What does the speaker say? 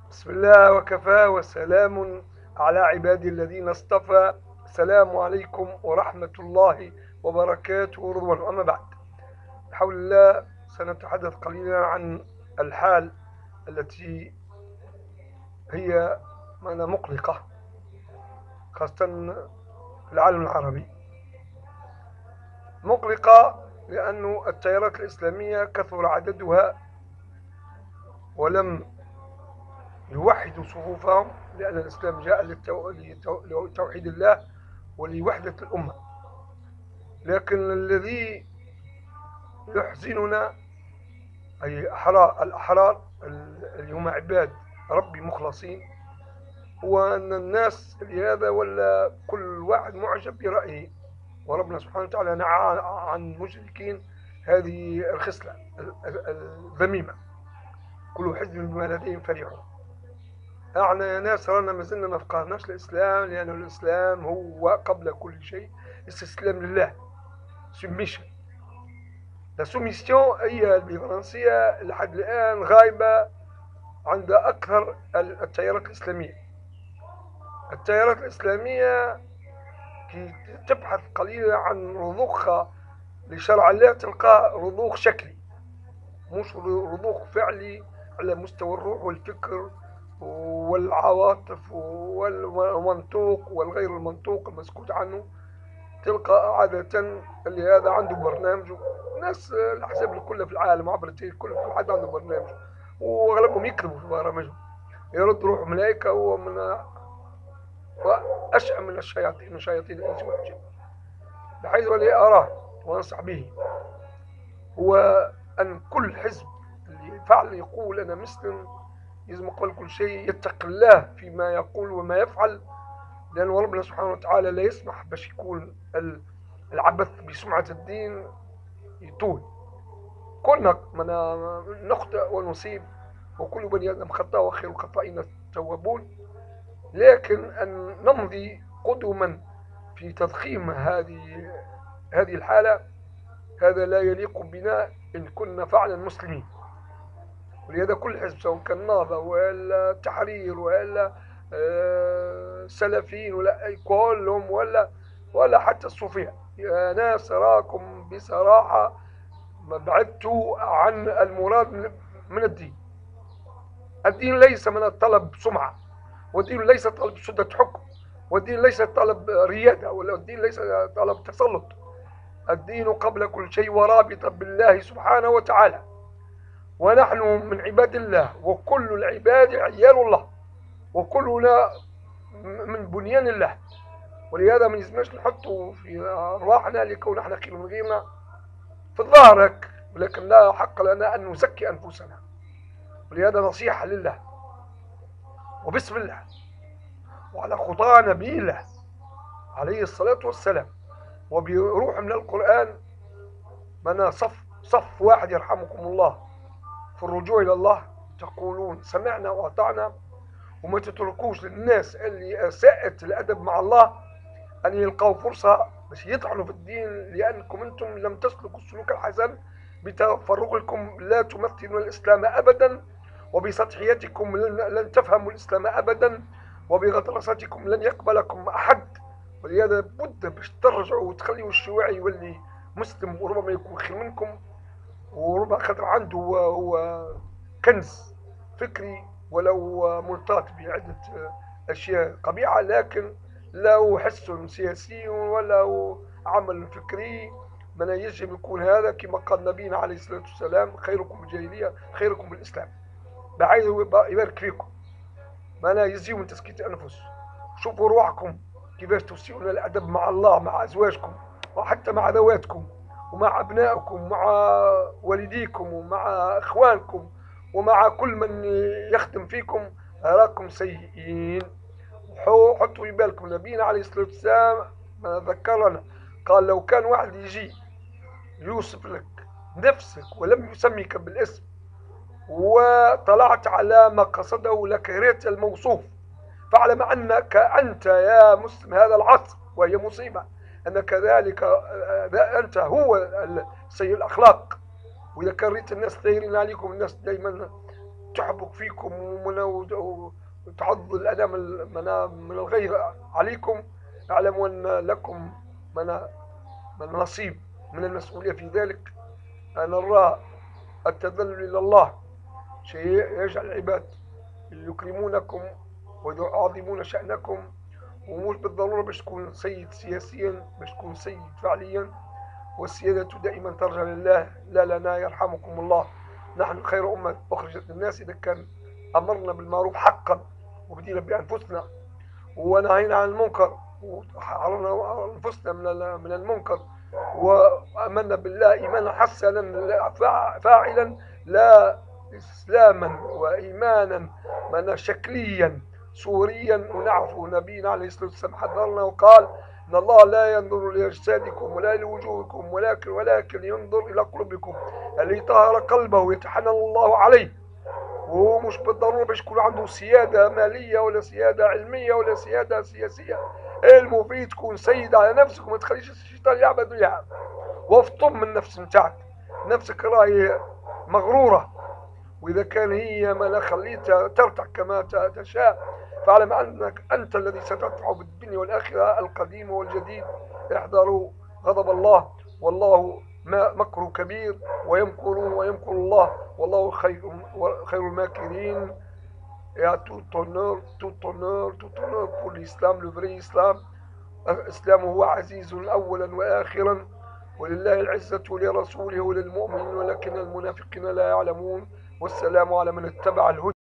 بسم الله وكفى وسلام على عبادي الذين اصطفى. السلام عليكم ورحمة الله وبركاته ورضوانه. أما بعد، بحول الله سنتحدث قليلا عن الحال التي هي مقلقة، خاصة في العالم العربي. مقلقة لأن التيارات الإسلامية كثر عددها ولم يوحدوا صفوفهم، لأن الإسلام جاء لتوحيد الله ولوحدة الأمة. لكن الذي يحزننا أي الأحرار اللي هم عباد ربي مخلصين، هو أن الناس لهذا ولا كل واحد معجب برأيه، وربنا سبحانه وتعالى نهى عن المشركين هذه الخصلة الذميمة. كل حزب بما لديهم فرحون. احنا يا ناس رانا مازلنا ما فقهناش الإسلام، لأن الإسلام هو قبل كل شيء استسلام لله، سبميشن. لا سوميسيون هي الفرنسية لحد الآن غايبة عند أكثر التيارات الإسلامية. التيارات الإسلامية كي تبحث قليلا عن رضوخها لشرع الله تلقى رضوخ شكلي، مش رضوخ فعلي على مستوى الروح والفكر والعواطف والمنطوق والغير المنطوق المسكوت عنه. تلقى عادة اللي هذا عنده برنامج، ناس الأحزاب الكل في العالم عبر التاريخ كل حد عنده برنامج، وأغلبهم يكذبوا في برامجهم، يرد روح ملائكة. هو من وأشأم من الشياطين الإنس والجن، بحيث ولي أراه وأنصح به هو أن كل حزب اللي فعلا يقول أنا مسلم لازم قبل كل شيء يتقي الله فيما يقول وما يفعل، لأن ربنا سبحانه وتعالى لا يسمح باش يكون العبث بسمعة الدين يطول. كلنا نخطئ ونصيب، وكل بني آدم خطأ وخير الخطائين التوابون، لكن أن نمضي قدما في تضخيم هذه الحالة هذا لا يليق بنا إن كنا فعلا مسلمين. ولهذا كل حزب سواء كان نهضة ولا تحرير ولا سلفيين ولا أي كلهم ولا حتى الصوفية، يا ناس أراكم بصراحة ما بعدتوا عن المراد من الدين. الدين ليس من الطلب سمعة، والدين ليس طلب سدة حكم، والدين ليس طلب ريادة، ولا الدين ليس طلب تسلط. الدين قبل كل شيء ورابط بالله سبحانه وتعالى، ونحن من عباد الله، وكل العباد عيال الله، وكلنا من بنيان الله. ولهذا ما لازمناش نحطوا في أرواحنا لكون احنا خير من غيرنا في الظاهرك، ولكن لا حق لنا أن نزكي أنفسنا. ولهذا نصيحة لله وبسم الله وعلى خطى نبي الله عليه الصلاة والسلام وبروح من القرآن، من صف واحد يرحمكم الله في الرجوع إلى الله، تقولون سمعنا وأطعنا، وما تتركوش للناس اللي أساءت الأدب مع الله أن يلقوا فرصة باش يطعنوا في الدين، لأنكم أنتم لم تسلكوا السلوك الحسن، بتفرغكم لا تمثلون الإسلام أبدا، وبسطحيتكم لن تفهموا الإسلام أبدا، وبغطرستكم لن يقبلكم أحد. ولهذا بد باش ترجعوا وتخليوا الشيوعي يولي مسلم، وربما يكون خير منكم، وربما خاطر عنده هو كنز فكري ولو ملتاط بعدة أشياء قبيحة، لكن له حس سياسي ولا عمل فكري. من يجب يكون هذا كما قال نبينا عليه الصلاة والسلام خيركم بالجاهلية خيركم بالإسلام، بحيث يبارك فيكم. ما لا يزيو من تزكية الأنفس. شوفوا روحكم كيفاش تسيئون الأدب مع الله، مع أزواجكم، وحتى مع ذواتكم، ومع أبنائكم، ومع والديكم، ومع إخوانكم، ومع كل من يخدم فيكم. أراكم سيئين. حطوا في بالكم نبينا عليه الصلاة والسلام ما ذكرنا، قال لو كان واحد يجي يوصف لك نفسك ولم يسميك بالاسم، وطلعت على ما قصده لك ريت الموصوف، فاعلم أنك أنت يا مسلم هذا العصر، وهي مصيبة أن كذلك أنت هو سيء الأخلاق. وإذا كان ريت الناس دايرين عليكم، الناس دايما تحبك فيكم وتعض الأنام من الغير عليكم، اعلموا أن لكم من نصيب من المسؤولية في ذلك. أنا نرى التذلل إلى الله شيء يجعل العباد يكرمونكم ويعظمون شأنكم، ومش بالضرورة باش تكون سيد سياسيا، باش تكون سيد فعليا، والسيادة دائما ترجع لله لا لنا، يرحمكم الله. نحن خير أمة أخرجت للناس إذا كان أمرنا بالمعروف حقا وبدينا بأنفسنا ونهينا عن المنكر وحررنا أنفسنا من المنكر، وآمنا بالله إيمانا حسنا فاعلا لا إسلاما وإيمانا من شكليا صوريا. ونعرف نبينا عليه الصلاة والسلام حذرنا وقال إن الله لا ينظر لأجسادكم ولا لوجوهكم ولكن ينظر إلى قلوبكم، اللي طهر قلبه يتحنن الله عليه. وهو مش بالضرورة باش يكون عنده سيادة مالية ولا سيادة علمية ولا سيادة سياسية، المفيد تكون سيد على نفسك وما تخليش الشيطان يعبد ويلعب، وافطم من النفس نتاعك. نفسك راهي مغرورة، وإذا كان هي ما خليتها ترتع كما تشاء، فاعلم أنك أنت الذي ستدفع بالدنيا والآخرة القديم والجديد. احذروا غضب الله، والله ما مكر كبير، ويمكر الله والله خير الماكرين. Et à tout honneur pour l'islam, le vrai islam. الإسلام هو عزيز أولا وآخرا، ولله العزة ولرسوله وللمؤمنين ولكن المنافقين لا يعلمون. والسلام على من اتبع الهدى.